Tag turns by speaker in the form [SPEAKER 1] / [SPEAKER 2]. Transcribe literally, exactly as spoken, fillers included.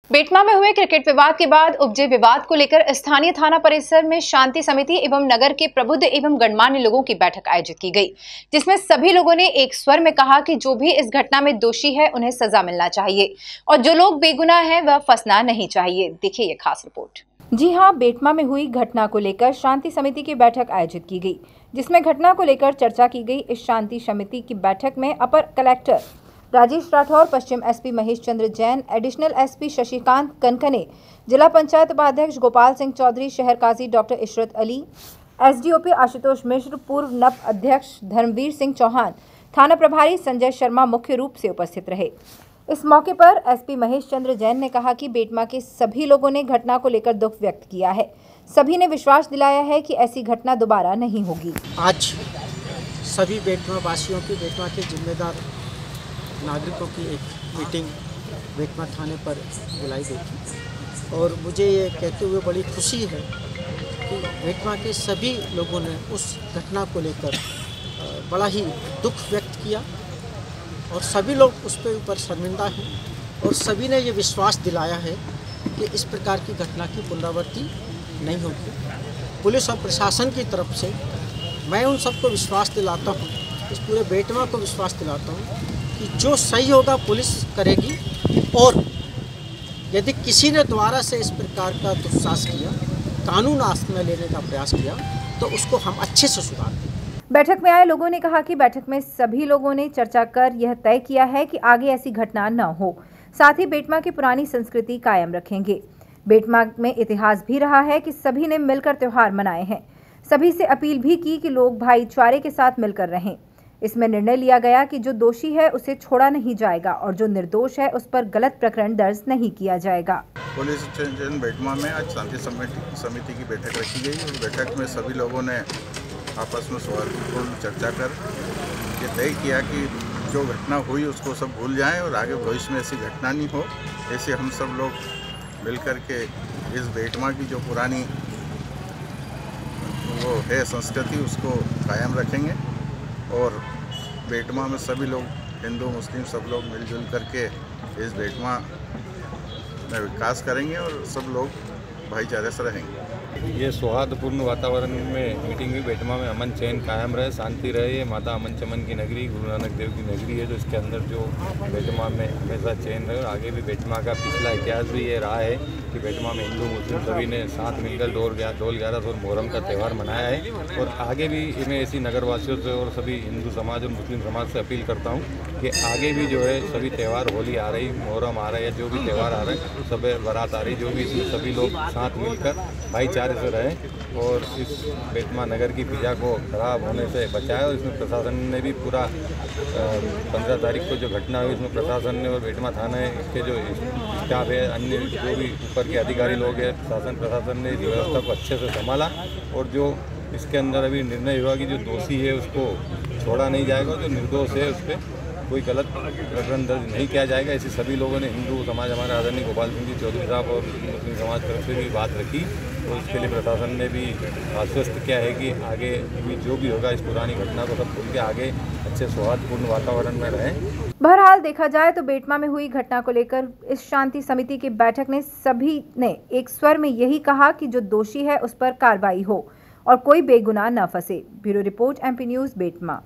[SPEAKER 1] बेटमा में हुए क्रिकेट विवाद के बाद उपजे विवाद को लेकर स्थानीय थाना परिसर में शांति समिति एवं नगर के प्रबुद्ध एवं गणमान्य लोगों की बैठक आयोजित की गई, जिसमें सभी लोगों ने एक स्वर में कहा कि जो भी इस घटना में दोषी है उन्हें सजा मिलना चाहिए और जो लोग बेगुनाह हैं वह फंसना नहीं चाहिए। देखिए ये खास रिपोर्ट। जी हां, बेटमा में हुई घटना को लेकर शांति समिति की बैठक आयोजित की गई, जिसमें घटना को लेकर चर्चा की गई। इस शांति समिति की बैठक में अपर कलेक्टर राजेश राठौर, पश्चिम SP Mahesh Chandra Jain, additional SP Shashikant Kanakne, जिला पंचायत उपाध्यक्ष गोपाल सिंह चौधरी, शहर काजी डॉक्टर इशरत अली, एसडीओपी आशुतोष मिश्र, पूर्व नप अध्यक्ष धर्मवीर सिंह चौहान, थाना प्रभारी संजय शर्मा मुख्य रूप से उपस्थित रहे। इस मौके पर एसपी महेश चंद्र जैन ने कहा कि बेटमा के सभी लोगों ने घटना को लेकर दुख व्यक्त किया है। सभी ने विश्वास दिलाया है कि ऐसी घटना दोबारा नहीं होगी।
[SPEAKER 2] आज सभी बेटमा वासियों की, बेटमा के जिम्मेदार नागरिकों की एक मीटिंग बेटमा थाने पर बुलाई गई थी और मुझे ये कहते हुए बड़ी खुशी है कि बेटमा के सभी लोगों ने उस घटना को लेकर बड़ा ही दुख व्यक्त किया और सभी लोग उस पर ऊपर शर्मिंदा हैं और सभी ने ये विश्वास दिलाया है कि इस प्रकार की घटना की पुनरावृत्ति नहीं होगी। पुलिस और प्रशासन की तरफ से मैं उन सबको विश्वास दिलाता हूँ, इस पूरे बेटमा को विश्वास दिलाता हूँ कि जो सही होगा पुलिस करेगी और यदि किसी ने दोबारा से इस प्रकार का दुस्साहस किया, कानून हाथ में लेने का प्रयास किया, तो उसको हम अच्छे से सुधार देंगे।
[SPEAKER 1] बैठक में आए लोगों ने कहा कि बैठक में सभी लोगों ने चर्चा कर यह तय किया है कि आगे ऐसी घटना न हो, साथ ही बेटमा की पुरानी संस्कृति कायम रखेंगे। बेटमा में इतिहास भी रहा है कि सभी ने मिलकर त्योहार मनाए हैं। सभी से अपील भी की कि लोग भाईचारे के साथ मिलकर रहें। इसमें निर्णय लिया गया कि जो दोषी है उसे छोड़ा नहीं जाएगा और जो निर्दोष है उस पर गलत प्रकरण दर्ज नहीं किया जाएगा।
[SPEAKER 3] पुलिस स्टेशन बेटमा में आज शांति समिति की बैठक रखी गई और बैठक में सभी लोगों ने आपस में सौहार्दपूर्ण चर्चा कर ये तय किया कि जो घटना हुई उसको सब भूल जाएं और आगे भविष्य में ऐसी घटना नहीं हो। ऐसे हम सब लोग मिलकर के इस बेटमा की जो पुरानी वो है संस्कृति उसको कायम रखेंगे और बेटमा में सभी लोग हिंदू मुस्लिम सब लोग मिलजुल करके इस बेटमा में विकास करेंगे और सब लोग भाईचारे से रहेंगे।
[SPEAKER 4] ये सौहार्दपूर्ण वातावरण में मीटिंग हुई। बेटमा में अमन चैन कायम रहे, शांति रहे। ये माता अमन चमन की नगरी, गुरु नानक देव की नगरी है, जो इसके अंदर जो बेटमा में हमेशा चैन रहे और आगे भी बेटमा का पिछला इतिहास भी ये रहा है कि बेटमा में हिंदू मुस्लिम सभी ने साथ मिलकर डोल ढोल ग्यारह और मुहर्रम का त्यौहार मनाया है और आगे भी मैं ऐसी नगरवासियों से और सभी हिंदू समाज और मुस्लिम समाज से अपील करता हूँ कि आगे भी जो है सभी त्यौहार, होली आ रही, मुहर्रम आ रहा है, जो भी त्यौहार आ रहे हैं, सब बारात आ रही, जो भी इसमें सभी लोग साथ मिलकर भाईचारे से रहें और इस बेटमा नगर की फिजा को खराब होने से बचाए। और इसमें प्रशासन ने भी पूरा पंद्रह तारीख को जो घटना हुई इसमें प्रशासन ने और बेटमा थाने के जो स्टाफ है, अन्य जो भी ऊपर के अधिकारी लोग हैं, प्रशासन प्रशासन ने इस व्यवस्था को अच्छे से संभाला और जो इसके अंदर अभी निर्णय हुआ कि जो दोषी है उसको छोड़ा नहीं जाएगा, जो निर्दोष है उस पर कोई गलत प्रकरण दर्ज नहीं किया जाएगा। ऐसे सभी लोगों ने, हिंदू समाज हमारे आदरणीय गोपाल सिंह जी चौधरी साहब और मुस्लिम समाज तरफ से भी बात रखी और इसके लिए प्रशासन ने भी आश्वस्त किया है कि आगे भी जो भी होगा इस पुरानी घटना को सब भूल के आगे अच्छे सौहार्दपूर्ण वातावरण में रहें।
[SPEAKER 1] बहरहाल देखा जाए तो बेटमा में हुई घटना को लेकर इस शांति समिति की बैठक में सभी ने एक स्वर में यही कहा कि जो दोषी है उस पर कार्रवाई हो और कोई बेगुनाह न फंसे। Bureau report, MP news, Betma.